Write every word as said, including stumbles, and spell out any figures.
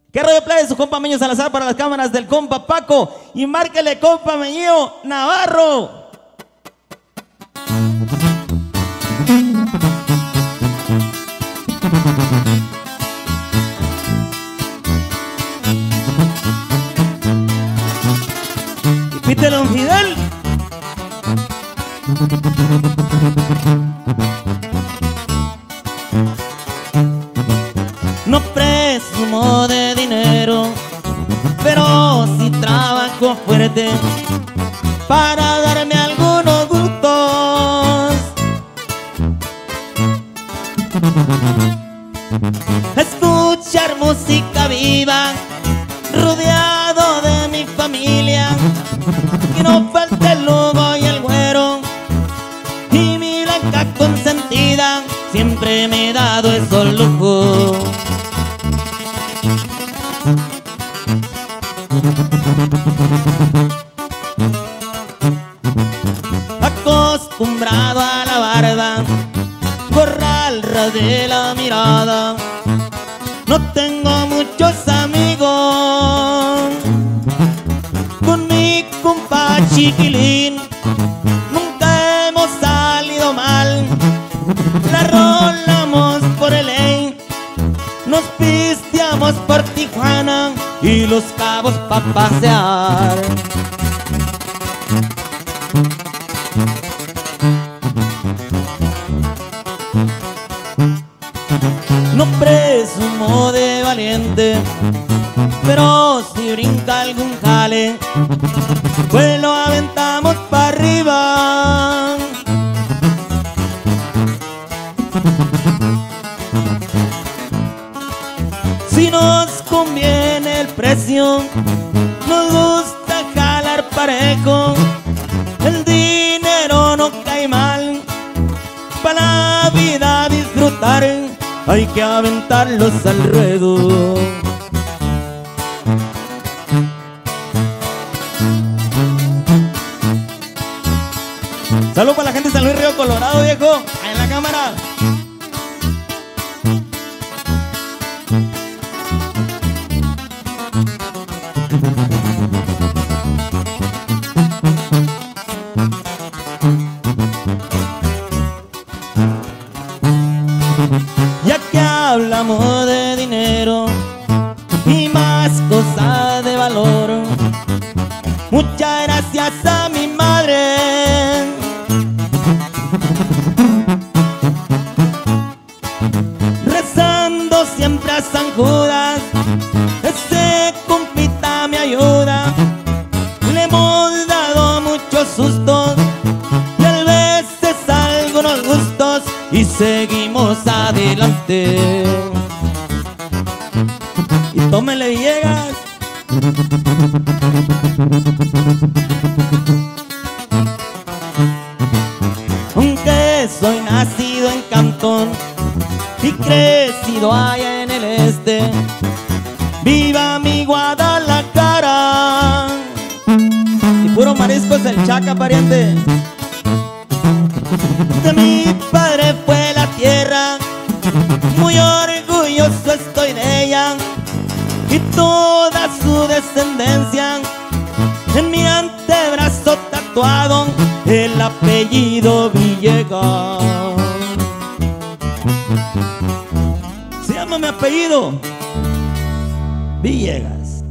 ¿Qué rollo play de su compa Meño Salazar para las cámaras del compa Paco? Y márquele compa Meño Navarro. Y pítele a un Fidel. No presumo de dinero, pero sí trabajo fuerte para darme algunos gustos. Escuchar música viva, rodeado de mi familia, que no falte el Lugo y el Güero, y mi blanca consentida siempre me he dado esos lujos. Acostumbrado a la barba, corral de la mirada, no tengo muchos amigos. Con mi compa Chiquilín nunca hemos salido mal, la rolamos por el ley, nos pisteamos por Tijuana y Los Cabos pa' pasear. No presumo de valiente, pero si brinca algún jale, pues lo aventamos para arriba. Si nos conviene el precio, nos gusta jalar parejo. El dinero no cae mal, para la vida disfrutar hay que aventarlos al ruedo. Salud para la gente de San Luis Río Colorado, viejo, ahí en la cámara. Ya que hablamos de dinero y más cosas de valor, muchas gracias a mi madre. Rezando siempre a San Judas, ese compita me ayuda. Le hemos dado muchos sustos y a veces algunos gustos, y seguimos adelante. Y tómele Villegas. Aunque soy nacido en Cantón y crecido allá en el este, viva mi Guadalajara. Y puro marisco es el Chaca, pariente. De mi padre fue la tierra, muy orgulloso estoy de ella, y toda su descendencia, en mi antebrazo tatuado el apellido Villegas. Se llama mi apellido Villegas.